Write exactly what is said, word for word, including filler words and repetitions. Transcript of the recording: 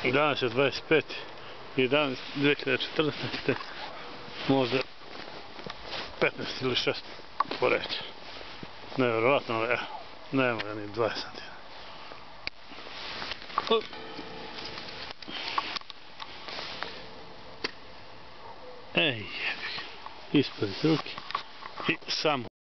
Danas je dvadeset peti jedanaesti dve hiljade četrnaeste. Možda petnaest ili šest po reći. Nevjerovatno, ali evo, nema ga ni dvadeset santimetara. Ej, jebi ga. Ispod iz ruke i samo